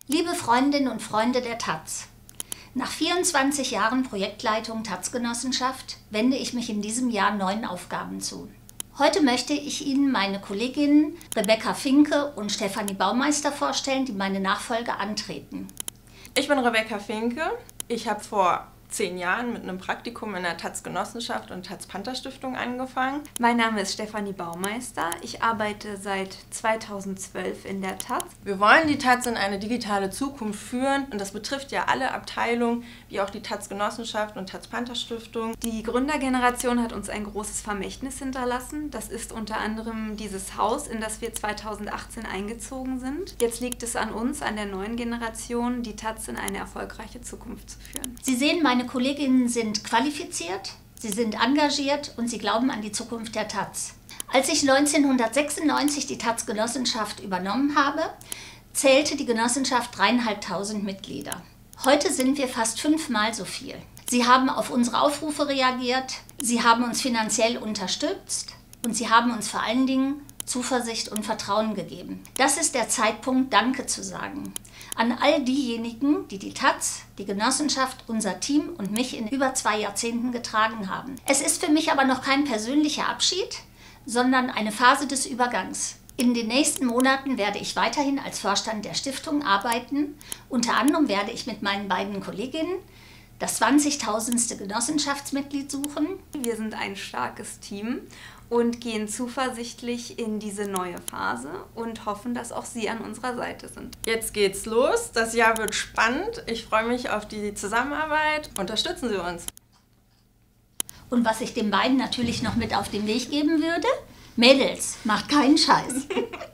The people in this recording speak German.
Liebe Freundinnen und Freunde der taz, nach 24 Jahren Projektleitung taz-Genossenschaft wende ich mich in diesem Jahr neuen Aufgaben zu. Heute möchte ich Ihnen meine Kolleginnen Rebecca Finke und Stefanie Baumeister vorstellen, die meine Nachfolge antreten. Ich bin Rebecca Finke. Ich habe vor 10 Jahren mit einem Praktikum in der taz-Genossenschaft und taz-Panther-Stiftung angefangen. Mein Name ist Stefanie Baumeister. Ich arbeite seit 2012 in der taz. Wir wollen die taz in eine digitale Zukunft führen und das betrifft ja alle Abteilungen, wie auch die taz-Genossenschaft und taz-Panther-Stiftung. Die Gründergeneration hat uns ein großes Vermächtnis hinterlassen. Das ist unter anderem dieses Haus, in das wir 2018 eingezogen sind. Jetzt liegt es an uns, an der neuen Generation, die taz in eine erfolgreiche Zukunft zu führen. Sie sehen, meine Kolleginnen sind qualifiziert, sie sind engagiert und sie glauben an die Zukunft der taz. Als ich 1996 die taz-Genossenschaft übernommen habe, zählte die Genossenschaft 3.500 Mitglieder. Heute sind wir fast 5-mal so viel. Sie haben auf unsere Aufrufe reagiert, sie haben uns finanziell unterstützt und sie haben uns vor allen Dingen Zuversicht und Vertrauen gegeben. Das ist der Zeitpunkt, Danke zu sagen. An all diejenigen, die die taz, die Genossenschaft, unser Team und mich in über 2 Jahrzehnten getragen haben. Es ist für mich aber noch kein persönlicher Abschied, sondern eine Phase des Übergangs. In den nächsten Monaten werde ich weiterhin als Vorstand der Stiftung arbeiten. Unter anderem werde ich mit meinen beiden Kolleginnen das 20.000. Genossenschaftsmitglied suchen. Wir sind ein starkes Team und gehen zuversichtlich in diese neue Phase und hoffen, dass auch Sie an unserer Seite sind. Jetzt geht's los, das Jahr wird spannend. Ich freue mich auf die Zusammenarbeit. Unterstützen Sie uns! Und was ich den beiden natürlich noch mit auf den Weg geben würde: Mädels, macht keinen Scheiß!